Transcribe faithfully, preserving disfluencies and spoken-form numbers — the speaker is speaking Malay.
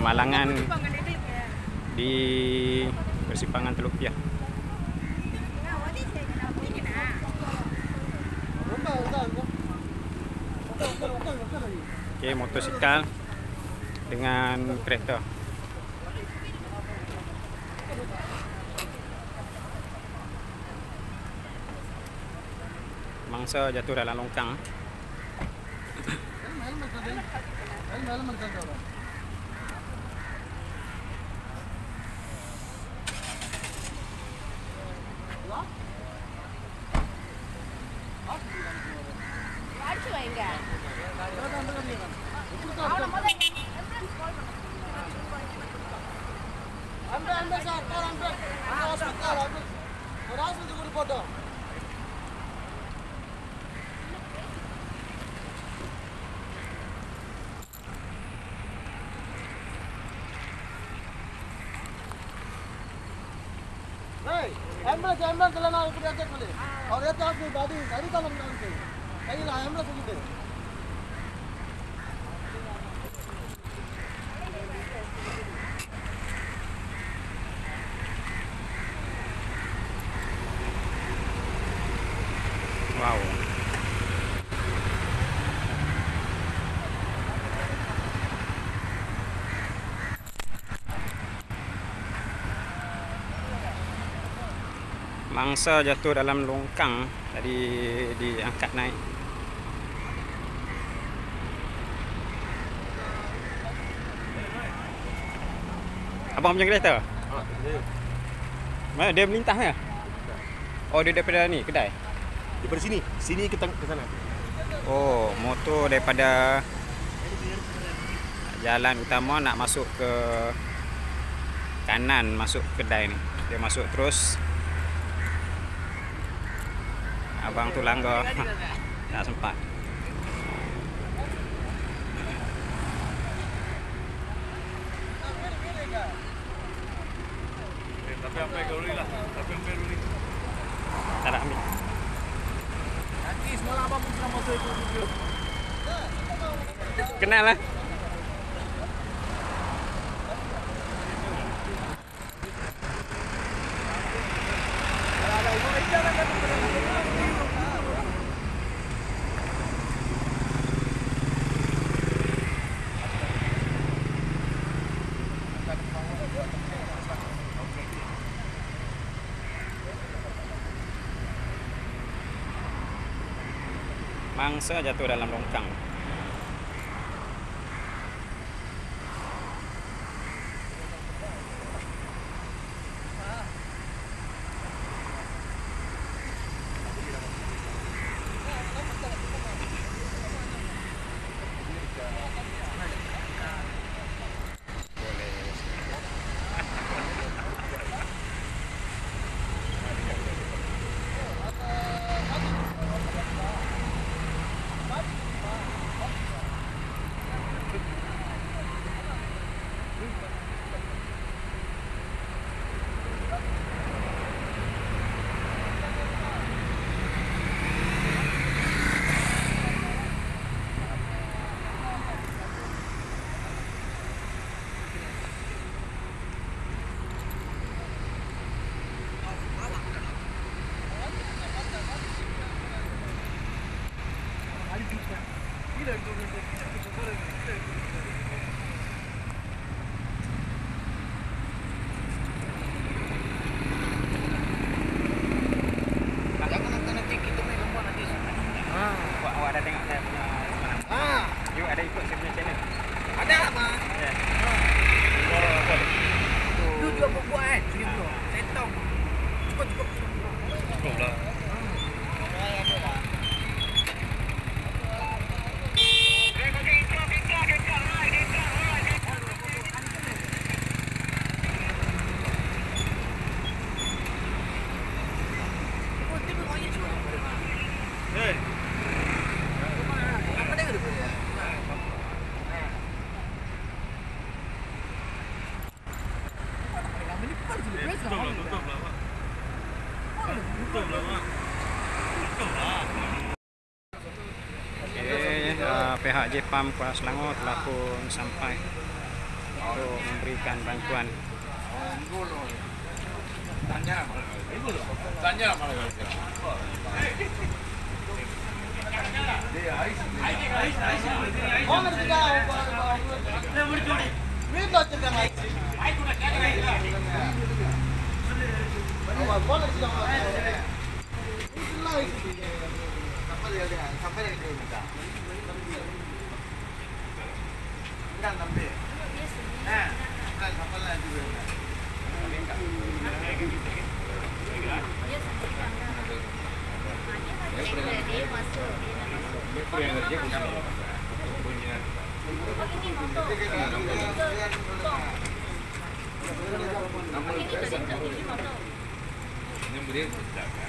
kemalangan di persimpangan Teluk Piah. Okey, motosikal dengan kereta. Mangsa jatuh dalam longkang. Ambulance ambulance चलाना ऊपर जाके खोले और ये तो आपकी गाड़ी गाड़ी का लंबा है कहीं ना एम्बुलेंस उधर Wow. Mangsa jatuh dalam longkang, tadi diangkat naik. Abang punya kereta? Ha, dia. Mana dia melintas ya? Oh, dia daripada ni kedai. Daripada sini, sini ke ke sana. Oh, motor daripada jalan utama nak masuk ke kanan, masuk kedai ni. Dia masuk terus. Abang tu langgar. Tak sempat. Tapi sampai ke Ruri lah. Tapi sampai Ruri. Tak nak ambil. Nanti semalam abang pun sudah masuk itu video. Kenal lah. Mangsa jatuh dalam longkang. Awak dah tengok saya punya semalam? Ah, You ada ikut saya punya channel? ada apa? Ya. Lu juga buat kan? Video. Saya tahu. Cukup cukup. Cukup lah. Hey. Apa dia tu? Tutup lah, tutup lah, Mak. Tutup lah, Mak. Tutup lah. Okey, uh, pihak Jepam Kuala Selangor telah pun sampai. untuk memberikan bantuan. Tanya Tanya malah. Ini